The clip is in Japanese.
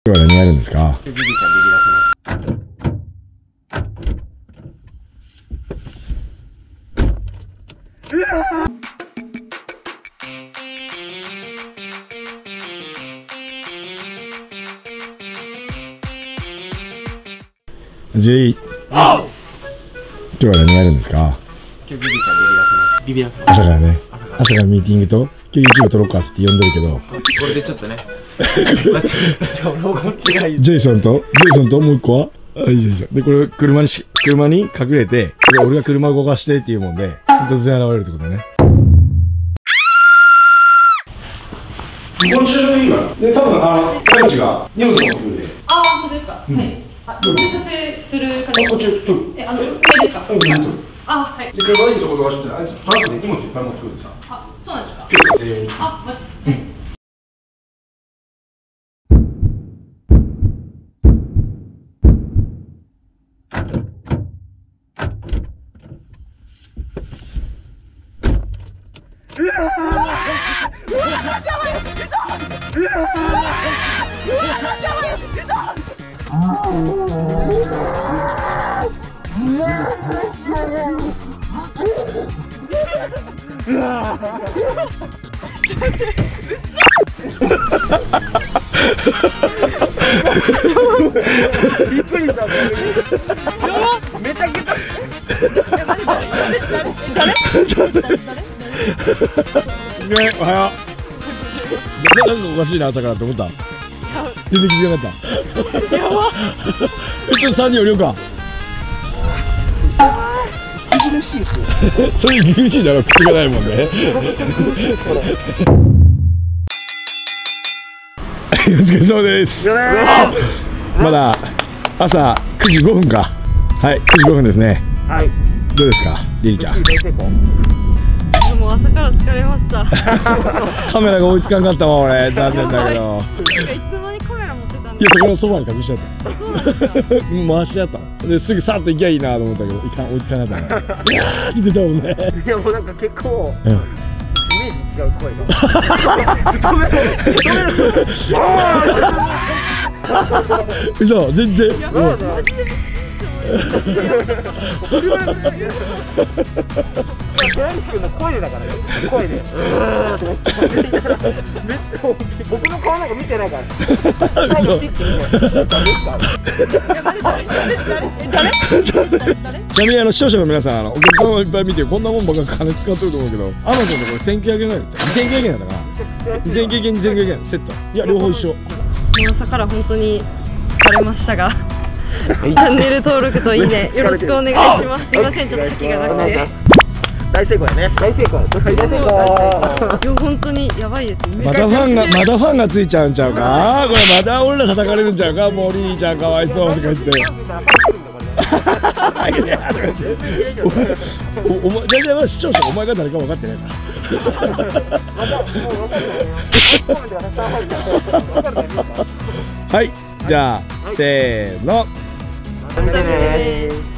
今日は何やるんですか？ ビビちゃんビビらせます。 J、今日は何やるんですか？ 今日ビビちゃんビビらせます。ビビらせます。 朝からね、朝からミーティングと、今日 YouTube 撮ろうかって呼んでるけど、 これでちょっとね。ロゴ違い。 ジェイソンともう一個はあ、いいじゃん。で、これ車に隠れて、で俺が車動かしてっていうもんで、突然現れるってことね。この駐車場いいから。で、多分大地が荷物持ってくるで。 ああ、本当ですか。はい。あ、撮影する感じ。 こっち撮る。 上ですか。あ、はい。 で、車にそこ動かして、あいつトラックで荷物いっぱい持ってくるでさ。 あ、そうなんですか。 今日撮影用に。 あ、マジで。はい。 びっくりした。めちゃくちゃ。 おはよう。なんかおかしいな朝からと思った。全然気づかなかった。やば。ちょっと3人降りようか。それ息苦しいだろ、口がないもんね。お疲れ様です。まだ朝9時5分か。はい、9時5分ですね。 はい。 どうですか、リリちゃん。 もう朝から疲れました。 カメラが追いつかんかったわ、俺。残念だけど。 いつの間にカメラ持ってたんいや、 ですそこのそばに隠しちゃった。 そうなんですか。 もう回しちゃったの。で、すぐさっと行きゃいいなと思ったけど、いかん、追いつかなかったから。いやーって出たもんね。 いや、もうなんか結構。 うん。 イメージ違う声が。 嘘、全然。 寺西君の声だからね。声で。僕の顔なんか見てないから。最後ピッて見て。誰ですか。 ちなみに視聴者の皆さん、お客様いっぱい見て、こんなもんばっか金使ってると思うけど、アマゾンでこれ1900円ぐらいだった。2900円だったかな。2900円、2900円セット。いや、両方一緒。 朝から本当に疲れましたが、チャンネル登録といいねよろしくお願いします。すいません、ちょっと吐きがなくて。 大成功やね。大成功。大成功。 いや、本当にやばいですね。 まだファンがついちゃうんちゃうか。これまだ俺ら叩かれるんちゃうか。もうリリーちゃんかわいそうとか言って。お前、全然視聴者お前が誰か分かってないから。はい、じゃあせーの。 見てね。